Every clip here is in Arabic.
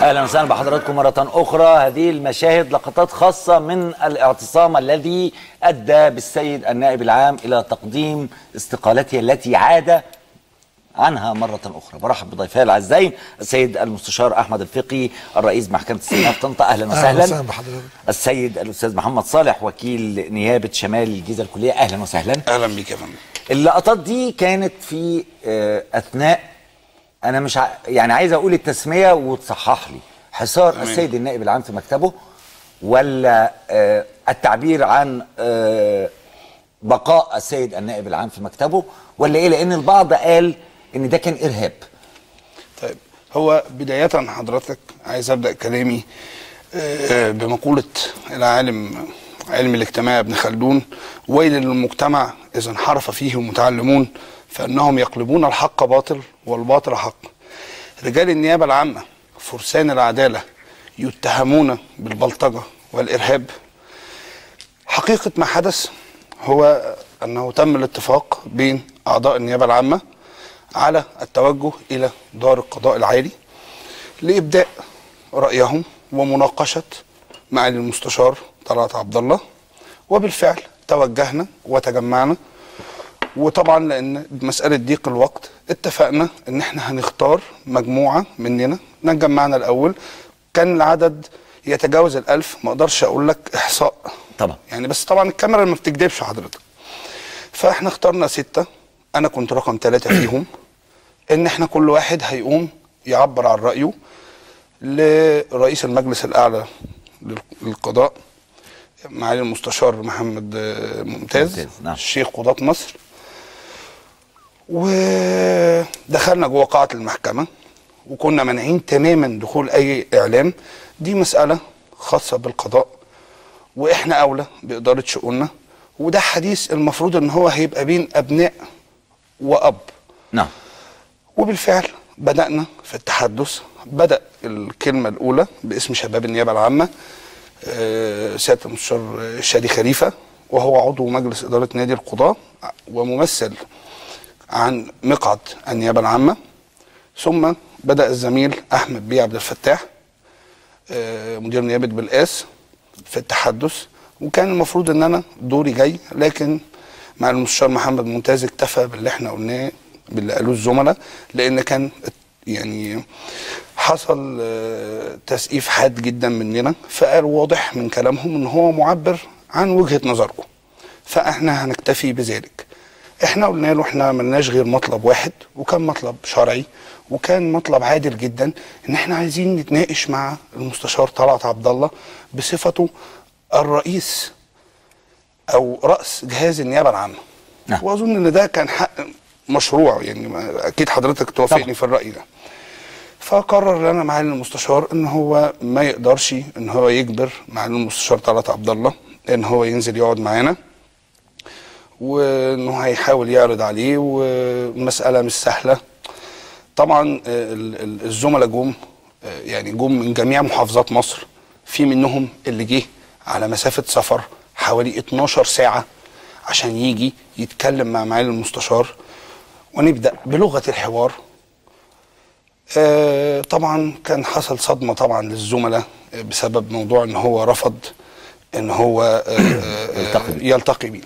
اهلا وسهلا بحضراتكم مرة أخرى. هذه المشاهد لقطات خاصة من الاعتصام الذي أدى بالسيد النائب العام إلى تقديم استقالته التي عاد عنها مرة أخرى. برحب بضيفي الأعزائين السيد المستشار أحمد الفقي الرئيس محكمة استئناف طنطا، أهلا وسهلا. أهلا وسهلا بحضرتك. السيد الأستاذ محمد صالح وكيل نيابة شمال الجيزة الكلية، أهلا وسهلا. أهلا بك يا فندم. اللقطات دي كانت في أثناء، أنا مش يعني عايز أقول التسمية وتصحح لي، حصار السيد النائب العام في مكتبه، ولا التعبير عن بقاء السيد النائب العام في مكتبه، ولا إيه؟ لأن البعض قال إن ده كان إرهاب. طيب، هو بداية حضرتك عايز أبدأ كلامي بمقولة العالم علم الاجتماع ابن خلدون: ويل للمجتمع إذا انحرف فيه المتعلمون فإنهم يقلبون الحق باطل والباطل حق. رجال النيابة العامة فرسان العدالة يتهمون بالبلطجة والإرهاب. حقيقة ما حدث هو أنه تم الاتفاق بين أعضاء النيابة العامة على التوجه إلى دار القضاء العالي لإبداء رأيهم ومناقشة معالي المستشار طلعت عبد الله، وبالفعل توجهنا وتجمعنا. وطبعا لأن مسألة ضيق الوقت اتفقنا إن احنا هنختار مجموعة مننا نجمعنا الأول. كان العدد يتجاوز 1000، ما اقدرش أقول لك إحصاء طبعا يعني، بس طبعا الكاميرا ما بتكدبش حضرتك. فاحنا اخترنا 6، أنا كنت رقم 3 فيهم. إن احنا كل واحد هيقوم يعبر عن رأيه لرئيس المجلس الأعلى للقضاء معالي المستشار محمد ممتاز نعم. الشيخ قضاة مصر. ودخلنا جوه قاعة المحكمة وكنا مانعين تماما دخول أي إعلام. دي مسألة خاصة بالقضاء وإحنا أولى بإدارة شؤوننا، وده حديث المفروض إن هو هيبقى بين أبناء وأب. نعم. وبالفعل بدأنا في التحدث. بدأ الكلمة الأولى باسم شباب النيابة العامة سيادة المستشار شادي خليفة، وهو عضو مجلس إدارة نادي القضاة وممثل عن مقعد النيابة العامة. ثم بدأ الزميل أحمد بيه عبد الفتاح مدير نيابة بالقاس في التحدث، وكان المفروض ان انا دوري جاي، لكن مع المستشار محمد ممتاز اكتفى باللي احنا قلناه باللي قالوه الزملاء، لان كان يعني حصل تسقيف حاد جدا مننا. فقال واضح من كلامهم ان هو معبر عن وجهة نظركم، فاحنا هنكتفي بذلك. احنا قلنا له احنا ملناش غير مطلب واحد، وكان مطلب شرعي وكان مطلب عادل جدا، ان احنا عايزين نتناقش مع المستشار طلعت عبد الله بصفته الرئيس او راس جهاز النيابه العامه. نعم. واظن ان ده كان حق مشروع، يعني اكيد حضرتك توافقني في الراي ده. فقرر لنا معالي المستشار ان هو ما يقدرش ان هو يجبر معالي المستشار طلعت عبد الله ان هو ينزل يقعد معانا، وانه هيحاول يعرض عليه، والمساله مش سهله. طبعا الزملاء جم، يعني جم من جميع محافظات مصر، في منهم اللي جه على مسافه سفر حوالي 12 ساعه عشان يجي يتكلم مع معالي المستشار ونبدا بلغه الحوار. طبعا كان حصل صدمه طبعا للزملاء بسبب موضوع ان هو رفض ان هو يلتقي بينا.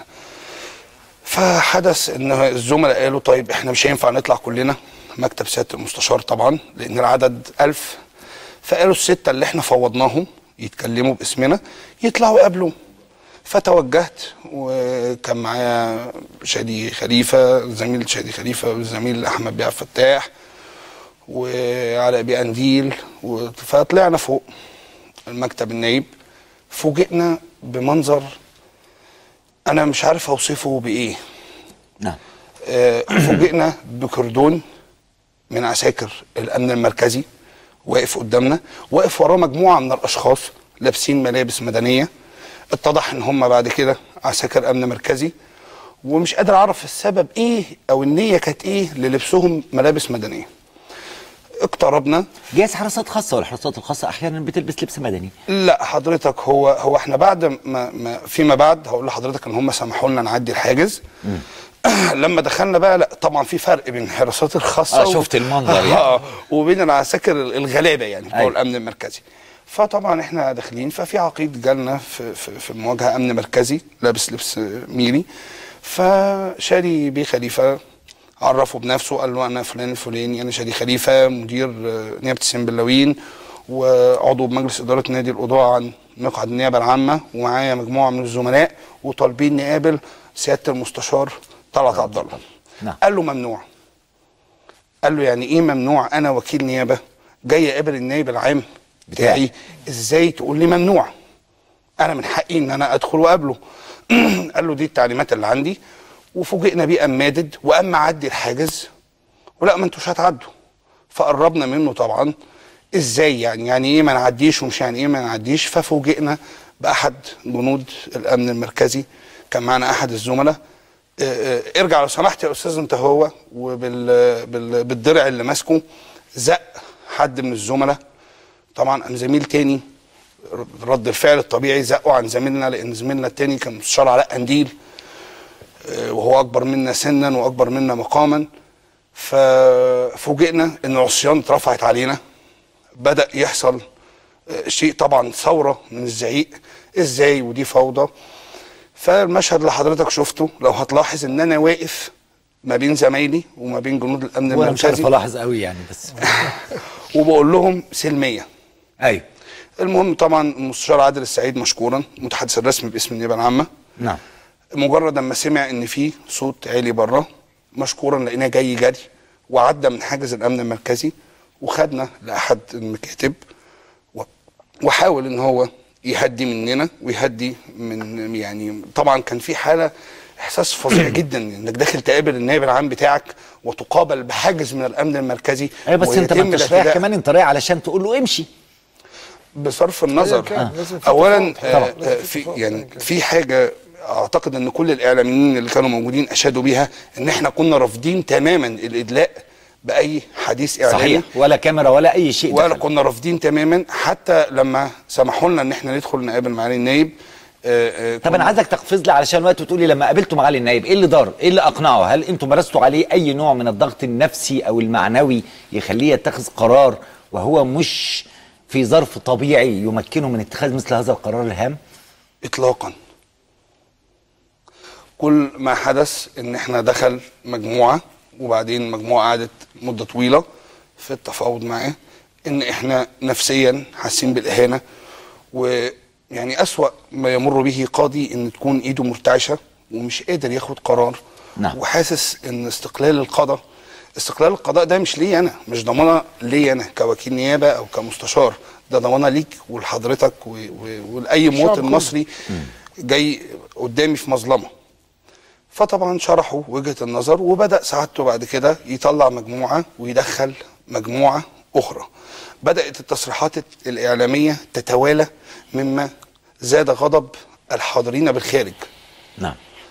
فحدث ان الزملاء قالوا طيب احنا مش هينفع نطلع كلنا مكتب سياده المستشار طبعا لان العدد 1000. فقالوا ال6 اللي احنا فوضناهم يتكلموا باسمنا يطلعوا يقابلوه. فتوجهت وكان معايا شادي خليفه، الزميل شادي خليفه، والزميل احمد بيه عبد الفتاح، وعلاء بيه قنديل. فطلعنا فوق المكتب النايب، فوجئنا بمنظر انا مش عارف اوصفه بايه. نعم. فوجئنا بكردون من عساكر الامن المركزي واقف قدامنا، واقف وراه مجموعه من الاشخاص لابسين ملابس مدنيه. اتضح ان هم بعد كده عساكر امن مركزي، ومش قادر اعرف السبب ايه او النيه كانت ايه للبسهم ملابس مدنيه. اقتربنا. جهاز حراسات خاصه، والحراسات الخاصه احيانا بتلبس لبس مدني. لا حضرتك، هو احنا بعد ما فيما بعد هقول لحضرتك ان هم سمحوا لنا نعدي الحاجز. لما دخلنا بقى، لا طبعا في فرق بين الحراسات الخاصه شفت المنظر يعني وبين العساكر الغلابه يعني بتوع أيوة. الامن المركزي. فطبعا احنا داخلين، ففي عقيد جالنا في المواجهه امن مركزي لابس لبس ميري، فشادي بيه خليفه عرفه بنفسه، قال له انا فلان الفلاني، انا شادي خليفه مدير نيابه السنبلاوين وعضو بمجلس اداره نادي القضاء عن مقعد النيابه العامه، ومعايا مجموعه من الزملاء وطالبين نقابل سياده المستشار طلعت عبد الله. نعم. قال له ممنوع. قال له يعني ايه ممنوع؟ انا وكيل نيابه جاي اقابل النائب العام بتاعي، ازاي تقول لي ممنوع؟ انا من حقي ان انا ادخل واقابله. قال له دي التعليمات اللي عندي. وفوجئنا بيه قام مادد وقام معدي الحاجز، ولا ما انتوش هتعدوا. فقربنا منه طبعا، ازاي يعني ايه ما نعديش، ومش يعني ايه ما نعديش. ففوجئنا باحد جنود الامن المركزي، كان معنا احد الزملاء، ارجع لو سمحت يا استاذ انت هو، وبالدرع اللي ماسكه زق حد من الزملاء. طبعا قام زميل تاني رد الفعل الطبيعي زقه عن زميلنا، لان زميلنا التاني كان مستشار علاء قنديل، وهو اكبر منا سنا واكبر منا مقاما. ففوجئنا ان العصيان اترفعت علينا، بدأ يحصل شيء طبعا ثورة من الزعيق، ازاي ودي فوضى. فالمشهد اللي حضرتك شفته لو هتلاحظ ان انا واقف ما بين زمايلي وما بين جنود الامن المركزي، مش عارف الاحظ قوي يعني بس وبقول لهم سلميه. ايوه. المهم طبعا المستشار عادل السعيد مشكورا المتحدث الرسمي باسم النيابه العامه، نعم، مجرد اما سمع ان في صوت عالي بره مشكورا لقيناه جاي جري وعدى من حاجز الامن المركزي، وخدنا لاحد المكاتب وحاول ان هو يهدي مننا ويهدي من، يعني طبعا كان في حاله احساس فظيع جدا انك داخل تقابل النائب العام بتاعك وتقابل بحاجز من الامن المركزي. ايوه بس انت ما انتش رايح كمان، انت رايح علشان تقول له امشي. بصرف النظر اولا في حاجه اعتقد ان كل الاعلاميين اللي كانوا موجودين اشادوا بيها، ان احنا كنا رافضين تماما الادلاء باي حديث اعلامي. صحيح، ولا كاميرا ولا اي شيء ولا دخل. كنا رافضين تماما، حتى لما سمحوا لنا ان احنا ندخل نقابل معالي النائب. طب انا عايزك تقفز لي علشان الوقت وتقول لي لما قابلتوا معالي النائب ايه اللي دار؟ ايه اللي اقنعه؟ هل انتم مارستوا عليه اي نوع من الضغط النفسي او المعنوي يخليه يتخذ قرار وهو مش في ظرف طبيعي يمكنه من اتخاذ مثل هذا القرار الهام؟ اطلاقا. كل ما حدث ان احنا دخل مجموعه، وبعدين مجموعه قعدت مده طويله في التفاوض معاه، ان احنا نفسيا حاسين بالاهانه، ويعني اسوأ ما يمر به قاضي ان تكون ايده مرتعشه ومش قادر ياخد قرار. نعم. وحاسس ان استقلال القضاء ده مش ليا انا، مش ضمانه ليا انا كوكيل نيابه او كمستشار، ده ضمانه ليك ولحضرتك ولاي مواطن مصري جاي قدامي في مظلمه. فطبعا شرحوا وجهه النظر، وبدا سعادته بعد كده يطلع مجموعه ويدخل مجموعه اخرى. بدات التصريحات الاعلاميه تتوالى مما زاد غضب الحاضرين بالخارج. نعم.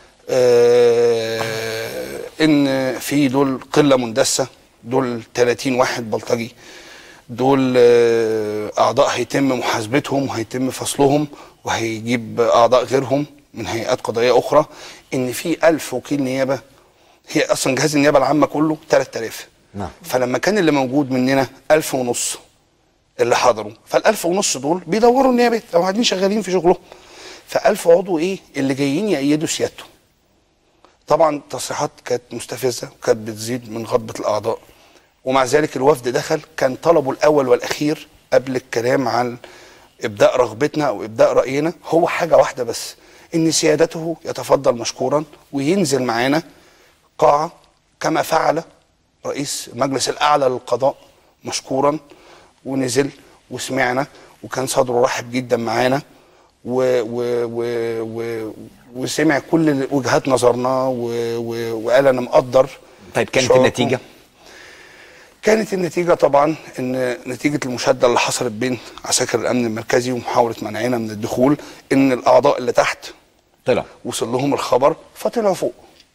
ان في دول قله مندسه، دول 30 واحد بلطجي، دول اعضاء هيتم محاسبتهم وهيتم فصلهم وهيجيب اعضاء غيرهم من هيئات قضائيه اخرى، ان في 1000 وكيل نيابه، هي اصلا جهاز النيابه العامه كله 3000. نعم. فلما كان اللي موجود مننا 1500 اللي حضروا، فال1500 دول بيدوروا النيابات او قاعدين شغالين في شغلهم، ف1000 عضو ايه اللي جايين يأيدوا سيادته. طبعا تصريحات كانت مستفزه وكانت بتزيد من غضبه الاعضاء، ومع ذلك الوفد دخل، كان طلبه الاول والاخير قبل الكلام عن ابداء رغبتنا او ابداء راينا هو حاجه واحده بس، ان سيادته يتفضل مشكورا وينزل معانا قاعه كما فعل رئيس المجلس الاعلى للقضاء مشكورا، ونزل وسمعنا وكان صدره رحب جدا معانا وسمع كل وجهات نظرنا وقال انا مقدر. طيب كانت النتيجه؟ كانت النتيجه طبعا ان نتيجه المشاده اللي حصلت بين عساكر الامن المركزي ومحاوله منعنا من الدخول، ان الاعضاء اللي تحت طلع وصل لهم الخبر فطلعوا فوق.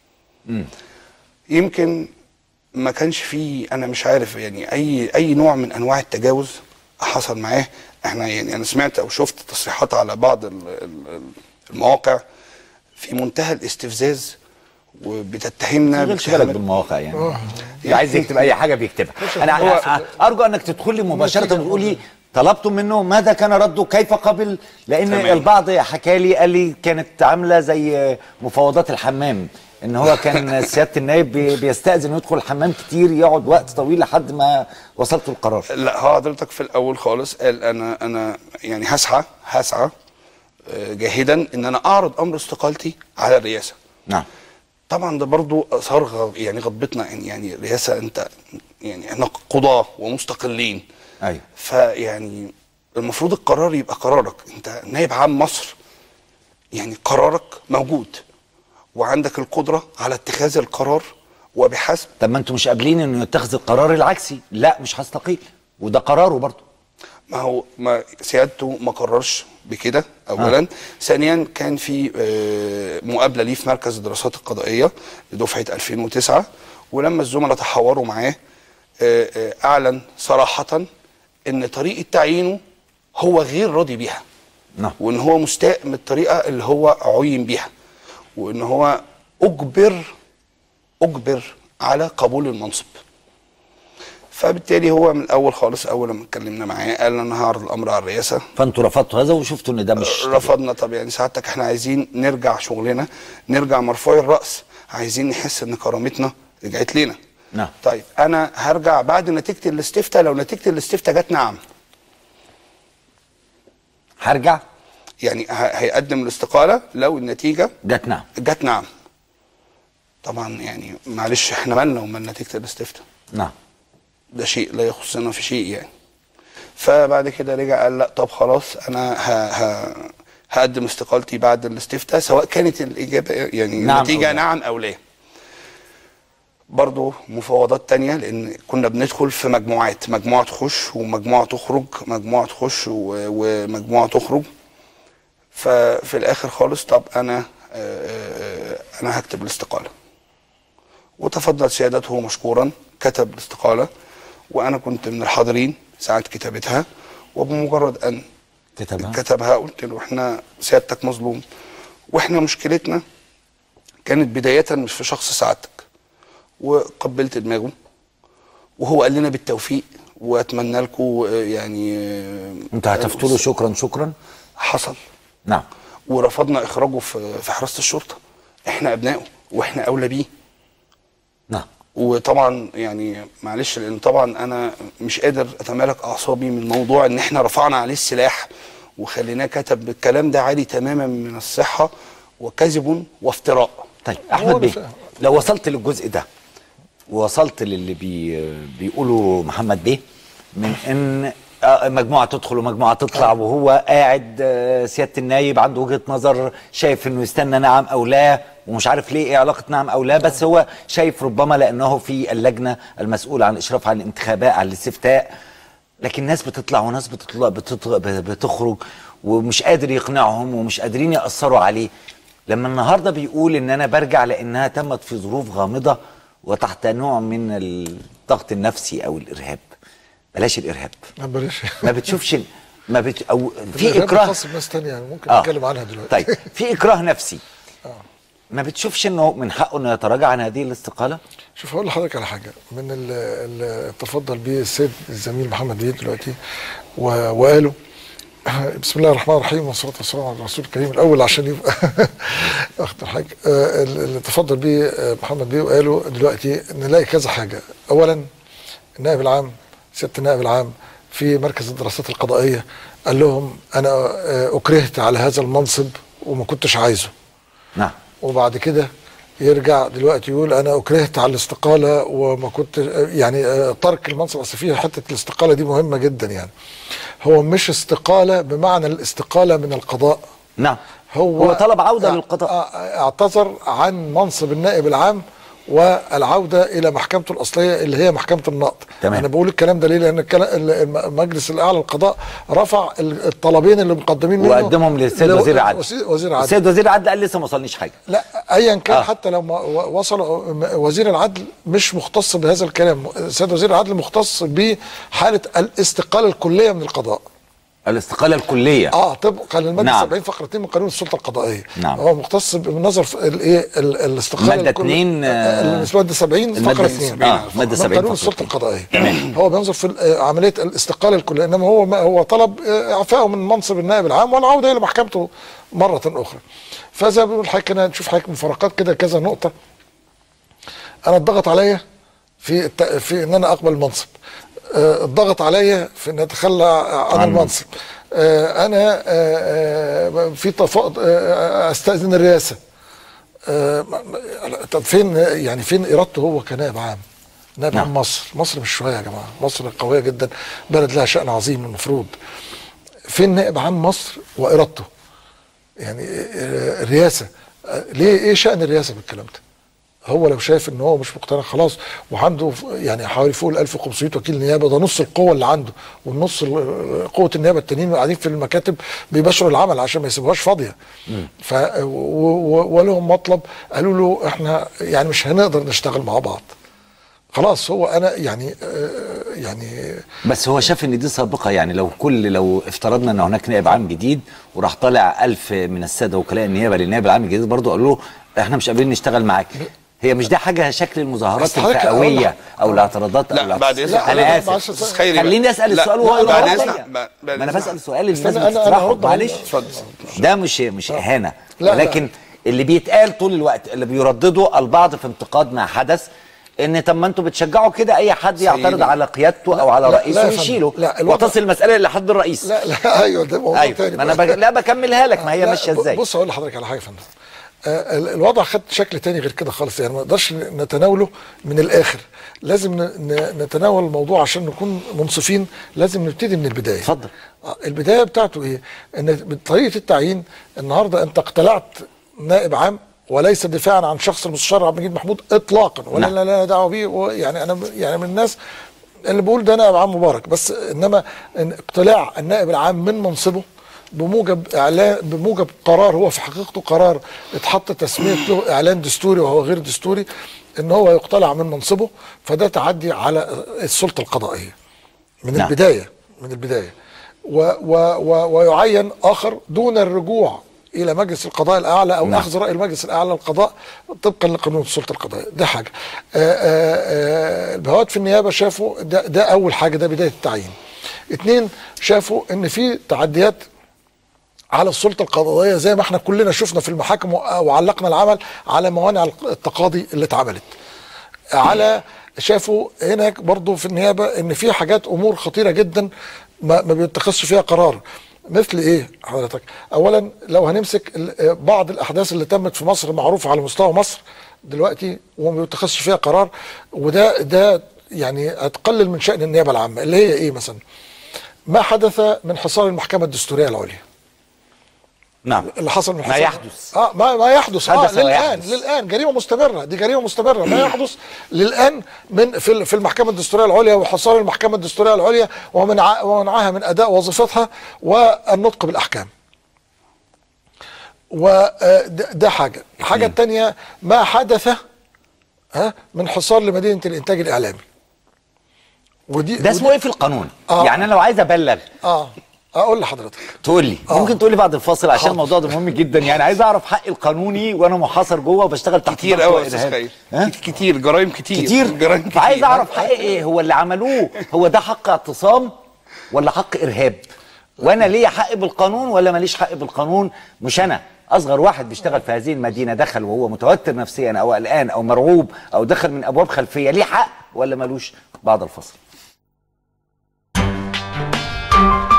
يمكن ما كانش فيه، انا مش عارف يعني اي نوع من انواع التجاوز حصل معاه. احنا يعني انا سمعت او شفت تصريحات على بعض المواقع في منتهى الاستفزاز وبتتهمنا ما بالك بالمواقع يعني اللي عايز يكتب اي حاجه بيكتبها. انا ارجو انك تدخل لي مباشره وتقولي طلبتم منه ماذا كان رده، كيف قبل، لان تمام. البعض حكى لي قال لي كانت عامله زي مفاوضات الحمام، ان هو كان سياده النائب بيستأذن ويدخل الحمام كتير، يقعد وقت طويل لحد ما وصلت القرار. لا، هو حضرتك في الاول خالص قال انا يعني هسعى جاهدا ان انا اعرض امر استقالتي على الرئاسه. نعم. طبعا ده برضو اثار يعني غضبتنا، يعني الرئاسه انت يعني احنا قضاه ومستقلين. ايوه. فيعني المفروض القرار يبقى قرارك انت نائب عام مصر، يعني قرارك موجود وعندك القدره على اتخاذ القرار وبحسب. طب ما انتم مش قابلين انه يتخذ القرار العكسي، لا مش هستقيل، وده قراره برضه. ما سيادته ما قررش بكده اولا. ثانيا كان في مقابله ليه في مركز الدراسات القضائيه لدفعه 2009، ولما الزملاء تحاوروا معاه اعلن صراحه ان طريقه تعيينه هو غير راضي بيها. نعم. وان هو مستاء من الطريقه اللي هو عين بيها، وان هو اجبر على قبول المنصب. فبالتالي هو من الاول خالص اول لما اتكلمنا معاه قال انا هعرض الامر على الرئاسه. فانتوا رفضتوا هذا وشفتوا ان ده مش رفضنا. طب يعني سعادتك احنا عايزين نرجع شغلنا، نرجع مرفوعي الراس، عايزين نحس ان كرامتنا رجعت لنا. نعم. طيب انا هرجع بعد نتيجه الاستفتاء، لو نتيجه الاستفتاء جت نعم هرجع، يعني هيقدم الاستقاله لو النتيجه جت نعم. طبعا يعني معلش احنا مالنا ومال نتيجه الاستفتاء. نعم. ده شيء لا يخصنا في شيء يعني. فبعد كده رجع قال لا طب خلاص انا هقدم استقالتي بعد الاستفتاء سواء كانت الاجابه يعني نعم النتيجه أو نعم او لا. برضه مفاوضات تانية، لان كنا بندخل في مجموعات، مجموعه تخش ومجموعه تخرج، مجموعه تخش ومجموعه تخرج. ففي الاخر خالص طب انا هكتب الاستقاله. وتفضل سيادته مشكورا كتب الاستقاله، وانا كنت من الحاضرين ساعه كتابتها. وبمجرد ان كتبها قلت له احنا سيادتك مظلوم، واحنا مشكلتنا كانت بدايه مش في شخص سعادتك. وقبلت دماغه وهو قال لنا بالتوفيق واتمنى لكم يعني. انت هتفتوا له شكرا حصل. نعم. ورفضنا اخراجه في حراسه الشرطه، احنا ابنائه واحنا اولى بيه. نعم. وطبعا يعني معلش لان طبعا انا مش قادر اتمالك اعصابي من موضوع ان احنا رفعنا عليه السلاح وخليناه كتب الكلام ده عالي تماما من الصحه وكذب وافتراء. طيب احمد بيه، لو وصلت للجزء ده ووصلت للي بيقوله محمد بيه من ان مجموعه تدخل ومجموعه تطلع، وهو قاعد سياده النايب عنده وجهه نظر شايف انه يستنى نعم او لا، ومش عارف ليه ايه علاقه نعم او لا، بس هو شايف ربما لانه في اللجنه المسؤوله عن الاشراف على الانتخابات على الاستفتاء. لكن ناس بتطلع وناس بتخرج ومش قادر يقنعهم ومش قادرين ياثروا عليه. لما النهارده بيقول ان انا برجع لانها تمت في ظروف غامضه وتحت نوع من الضغط النفسي او الارهاب، بلاش الارهاب، بلاش. ما بتشوفش او في اكراه خاص بناس ثانيه يعني ممكن نتكلم عنها دلوقتي. طيب في اكراه نفسي ما بتشوفش انه من حقه انه يتراجع عن هذه الاستقاله؟ شوف هقول لحضرتك على حاجه من اللي تفضل بيه السيد الزميل محمد بيه دلوقتي وقالوا بسم الله الرحمن الرحيم والصلاه والسلام على الرسول الكريم الاول عشان يبقى اخد الحاجه اللي تفضل بيه محمد بيه وقالوا دلوقتي نلاقي كذا حاجه. اولا النائب العام سياده النائب العام في مركز الدراسات القضائيه قال لهم انا اكرهت على هذا المنصب وما كنتش عايزه. نعم. وبعد كده يرجع دلوقتي يقول انا اكرهت على الاستقاله وما كنت يعني ترك المنصب. اصل فيه حته الاستقاله دي مهمه جدا، يعني هو مش استقاله بمعنى الاستقاله من القضاء. نعم. هو طلب عوده للقضاء، اعتذر عن منصب النائب العام والعوده الى محكمته الاصليه اللي هي محكمه النقض. تمام. انا بقول الكلام ده ليه؟ لان المجلس الاعلى للقضاء رفع الطلبين اللي مقدمين منه وقدمهم للسيد وزير العدل. السيد وزير العدل قال لسه ما وصلنيش حاجه. لا ايا كان حتى لو وصل وزير العدل مش مختص بهذا الكلام. السيد وزير العدل مختص بحاله الاستقاله الكليه من القضاء. الاستقاله الكليه طبقا للماده نعم. 70 فقره 2 من قانون السلطه القضائيه. نعم. هو مختص بالنظر في الايه الاستقاله الماده 2 الماده 70 فقره 2 ماده 70 من قانون السلطه القضائيه. هو بينظر في عمليه الاستقاله الكليه، انما هو طلب اعفائه من منصب النائب العام والعوده الى محكمته مره اخرى. فزي ما بنقول حضرتك، انا نشوف حضرتك مفارقات كده كذا نقطه. انا اتضغط عليا في ان انا اقبل المنصب، الضغط عليا في ان اتخلى عن المنصب، انا في استاذن الرئاسه. طب فين يعني فين ارادته هو كنائب عام؟ نائب عام مصر مش شويه يا جماعه، مصر قويه جدا، بلد لها شأن عظيم المفروض. فين نائب عام مصر وارادته؟ يعني الرئاسه ليه؟ ايه شأن الرئاسه بالكلام ده؟ هو لو شايف ان هو مش مقتنع خلاص، وعنده يعني حوالي فوق ال 1500 وكيل نيابه، ده نص القوه اللي عنده، والنص قوه النيابه التانيين قاعدين في المكاتب بيباشروا العمل عشان ما يسيبوهاش فاضيه. ولهم مطلب، قالوا له احنا يعني مش هنقدر نشتغل مع بعض. خلاص هو انا يعني بس هو شاف ان دي سابقه، يعني لو افترضنا ان هناك نائب عام جديد وراح طالع 1000 من الساده وكلاء النيابه للنائب العام الجديد، برضه قالوا له احنا مش قابلين نشتغل معاك. هي مش دي حاجه شكل المظاهرات الفئويه او الاعتراضات؟ لا بعد اذنك انا اسف، خليني اسال السؤال وهو بعد اذنك. ما انا بسال السؤال اللي الناس بتطرحه، معلش. ده مش اهانه، ولكن اللي بيتقال طول الوقت، اللي بيردده البعض في انتقاد ما حدث، ان طب ما انتوا بتشجعوا كده اي حد يعترض على قيادته او على رئيسه ويشيله وتصل المساله لحد الرئيس. لا ايوه ده موضوع تاني. ما انا لا بكملها لك، ما هي ماشيه ازاي. بص اقول لحضرتك على حاجه يا فندم. الوضع خد شكل تاني غير كده خالص، يعني ما نقدرش نتناوله من الاخر، لازم نتناول الموضوع عشان نكون منصفين، لازم نبتدي من البدايه. اتفضل. البدايه بتاعته ايه؟ ان بطريقه التعيين النهارده انت اقتلعت نائب عام، وليس دفاعا عن شخص المستشار عبد المجيد محمود اطلاقا، ولا لنا دعوه بيه. يعني انا يعني من الناس اللي بقول ده نائب عام مبارك، بس انما اقتلاع النائب العام من منصبه بموجب قرار هو في حقيقته قرار اتحط تسميه له اعلان دستوري وهو غير دستوري، ان هو يقتلع من منصبه، فده تعدي على السلطه القضائيه من البدايه ويعين اخر دون الرجوع الى مجلس القضاء الاعلى او اخذ راي المجلس الاعلى للقضاء طبقا لقانون السلطه القضائيه. ده حاجه. البهوات في النيابه شافوا ده اول حاجه، ده بدايه التعيين. 2 شافوا ان في تعديات على السلطه القضائيه، زي ما احنا كلنا شفنا في المحاكم وعلقنا العمل على موانع التقاضي اللي اتعملت. شافوا هناك برضو في النيابه ان في حاجات امور خطيره جدا ما بيتخذش فيها قرار. مثل ايه حضرتك؟ اولا لو هنمسك بعض الاحداث اللي تمت في مصر معروفه على مستوى مصر دلوقتي وما بيتخذش فيها قرار، وده يعني هتقلل من شأن النيابه العامه، اللي هي ايه مثلا؟ ما حدث من حصار المحكمه الدستوريه العليا. نعم. اللي حصل من ما يحدث. ما يحدث للآن جريمه مستمره، دي جريمه مستمره. ما يحدث للآن من في المحكمه الدستوريه العليا وحصار المحكمه الدستوريه العليا ومنعها من اداء وظيفتها والنطق بالاحكام. وده حاجه. الحاجه الثانيه ما حدث من حصار لمدينه الانتاج الاعلامي. ده اسمه ايه في القانون؟ يعني انا لو عايز ابلغ اقول لحضرتك تقول لي ممكن تقول لي بعد الفاصل عشان الموضوع ده مهم جدا، يعني عايز اعرف حقي القانوني وانا محاصر جوه وبشتغل تحت كتير قوي يا استاذ خير. كتير جرائم كتير عايز اعرف حقي ايه. هو اللي عملوه هو ده حق اعتصام ولا حق ارهاب؟ وانا ليا حق بالقانون ولا ماليش حق بالقانون؟ مش انا اصغر واحد بيشتغل في هذه المدينه دخل وهو متوتر نفسيا او قلقان او مرعوب او دخل من ابواب خلفيه، ليه حق ولا مالوش؟ بعد الفاصل.